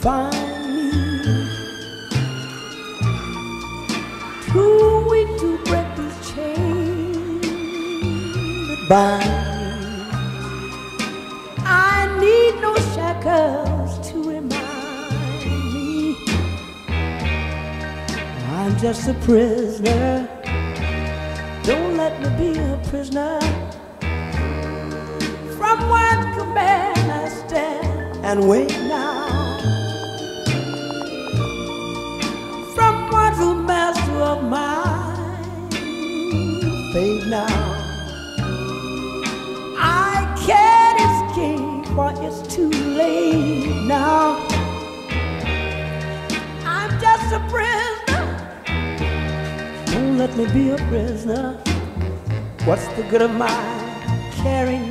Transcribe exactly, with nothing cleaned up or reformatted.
find me. Too weak to break these chains that bind me. I need no shackles to remind me I'm just a prisoner. Don't let me be a prisoner. From one command I stand and wait now. From one true master of mine, fade now. I can't escape, for it's too late now. I'm just a prisoner. Don't let me be a prisoner. What's the good of my caring?